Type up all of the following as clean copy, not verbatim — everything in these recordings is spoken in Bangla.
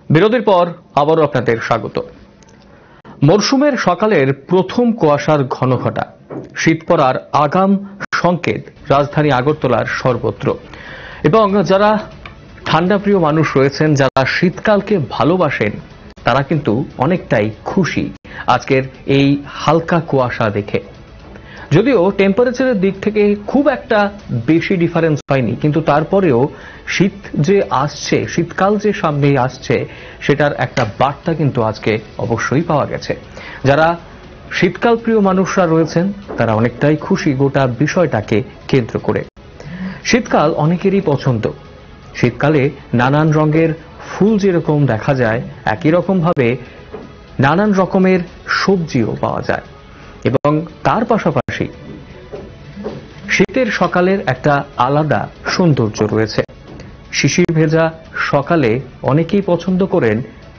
বিরতির পর আবারও আপনাদের স্বাগত। মরশুমের সকালের প্রথম কুয়াশার ঘনঘটা, শীত পড়ার আগাম সংকেত রাজধানী আগরতলার সর্বত্র। এবং যারা ঠান্ডাপ্রিয় মানুষ রয়েছেন, যারা শীতকালকে ভালোবাসেন, তারা কিন্তু অনেকটাই খুশি আজকের এই হালকা কুয়াশা দেখে। যদিও টেম্পারেচারের দিক থেকে খুব একটা বেশি ডিফারেন্স হয়নি, কিন্তু তারপরেও শীত যে আসছে, শীতকাল যে সামনে আসছে, সেটার একটা বার্তা কিন্তু আজকে অবশ্যই পাওয়া গেছে। যারা শীতকাল প্রিয় মানুষরা রয়েছেন, তারা অনেকটাই খুশি গোটা বিষয়টাকে কেন্দ্র করে। শীতকাল অনেকেরই পছন্দ। শীতকালে নানান রঙের ফুল যেরকম দেখা যায়, একই রকম ভাবে নানান রকমের সবজিও পাওয়া যায়। এবং তার পাশাপাশি শীতের সকালের একটা আলাদা সৌন্দর্য রয়েছে। শিশির ভেজা সকালে অনেকেই পছন্দ করেন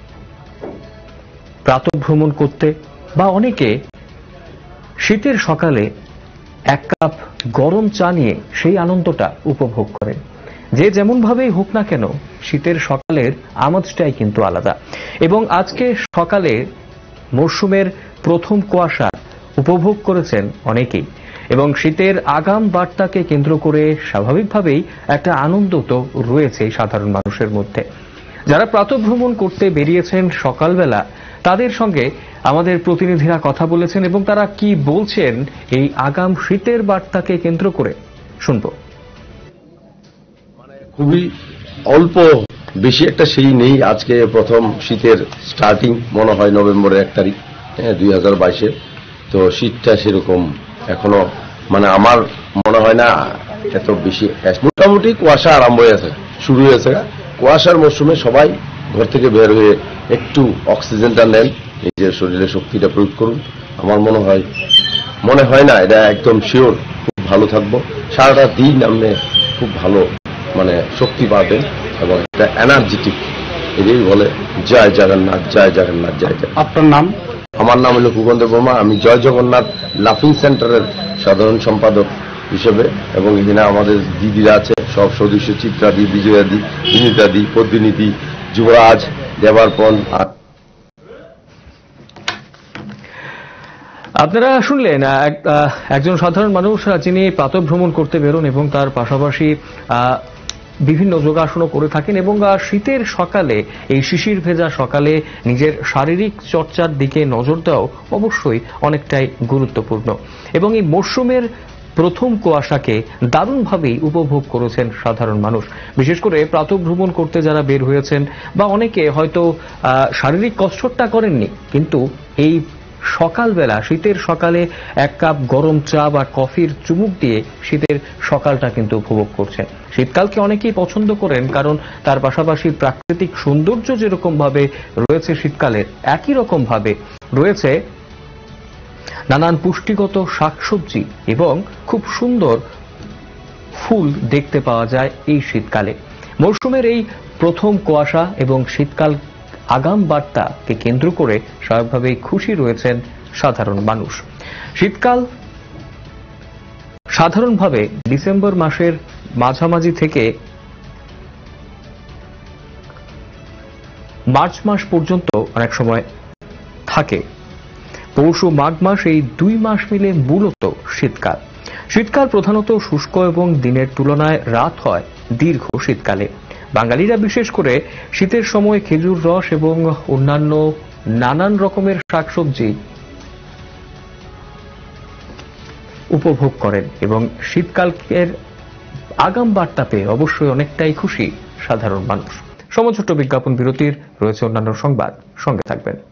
প্রাতঃভ্রমণ করতে, বা অনেকে শীতের সকালে এক কাপ গরম চা নিয়ে সেই আনন্দটা উপভোগ করেন। যে যেমন ভাবেই হোক না কেন, শীতের সকালের আমেজটাই কিন্তু আলাদা। এবং আজকে সকালে মরশুমের প্রথম কুয়াশা উপভোগ করেছেন অনেকেই। এবং শীতের আগাম বার্তাকে কেন্দ্র করে স্বাভাবিকভাবেই একটা আনন্দ তো রয়েছে সাধারণ মানুষের মধ্যে। যারা প্রাতঃভ্রমণ করতে বেরিয়েছেন সকালবেলা, তাদের সঙ্গে আমাদের প্রতিনিধিরা কথা বলেছেন এবং তারা কি বলছেন এই আগাম শীতের বার্তাকে কেন্দ্র করে শুনব। খুবই অল্প, বেশি একটা সেই নেই। আজকে প্রথম শীতের স্টার্টিং মনে হয় নভেম্বরের 1 তারিখ 2022-এ। তো শীতটা সেরকম এখনো আমার মনে হয় না এত বেশি। মোটামুটি কুয়াশা আরম্ভ হয়েছে, শুরু হয়েছে। কুয়াশার মরশুমে সবাই ঘর থেকে বের হয়ে একটু অক্সিজেনটা নেন, নিজের শরীরে শক্তিটা প্রয়োগ করুন। আমার মনে হয় না, এটা একদম শিওর খুব ভালো থাকবো। সারাটা দিন আপনি খুব ভালো শক্তি পাবেন এবং একটা এনার্জেটিক। এটাই বলে জয় জগন্নাথ, জয় জগন্নাথ, জয় জয়। আপনার নাম? আমার নাম হল ভূপেন্দ্র বর্মা। আমি জয় জগন্নাথ লাফিং সেন্টারের সাধারণ সম্পাদক হিসেবে, এবং এখানে আমাদের দিদিরা আছে, সব সদস্য, চিত্রাদি, বিজয়াদি, বিনীতাদি, পদ্মিনীতি, যুবরাজ, দেবার্পণ। আপনারা শুনলেন একজন সাধারণ মানুষ যিনি প্রাতঃভ্রমণ করতে বেরোন এবং তার পাশাপাশি বিভিন্ন যোগাসনও করে থাকেন। এবং শীতের সকালে, এই শিশির ভেজা সকালে নিজের শারীরিক চর্চার দিকে নজর দেওয়া অবশ্যই অনেকটাই গুরুত্বপূর্ণ। এবং এই মরশুমের প্রথম কুয়াশাকে দারুণভাবেই উপভোগ করেছেন সাধারণ মানুষ। বিশেষ করে প্রাতঃভ্রমণ করতে যারা বের হয়েছেন, বা অনেকে হয়তো শারীরিক কষ্টটা করেননি, কিন্তু এই সকালবেলা, শীতের সকালে এক কাপ গরম চা বা কফির চুমুক দিয়ে শীতের সকালটা কিন্তু উপভোগ করছেন। শীতকালকে অনেকেই পছন্দ করেন, কারণ তার পাশাপাশি প্রাকৃতিক সৌন্দর্য যেরকম ভাবে রয়েছে শীতকালের, একই রকম ভাবে রয়েছে নানান পুষ্টিগত শাকসবজি এবং খুব সুন্দর ফুল দেখতে পাওয়া যায় এই শীতকালে। মরশুমের এই প্রথম কুয়াশা এবং শীতকাল আগাম বার্তাকে কেন্দ্র করে স্বাভাবিকভাবেই খুশি রয়েছেন সাধারণ মানুষ। শীতকাল সাধারণভাবে ডিসেম্বর মাসের মাঝামাঝি থেকে মার্চ মাস পর্যন্ত অনেক সময় থাকে। পৌষ ও মাঘ মাস, এই 2 মাস মিলে মূলত শীতকাল। শীতকাল প্রধানত শুষ্ক এবং দিনের তুলনায় রাত হয় দীর্ঘ শীতকালে। বাঙালিরা বিশেষ করে শীতের সময় খেজুর রস এবং অন্যান্য নানান রকমের শাকসবজি উপভোগ করেন এবং শীতকালের আগাম বার্তা পেয়ে অবশ্যই অনেকটাই খুশি সাধারণ মানুষ। সময় ছোট্ট বিজ্ঞাপন বিরতির, রয়েছে অন্যান্য সংবাদ, সঙ্গে থাকবেন।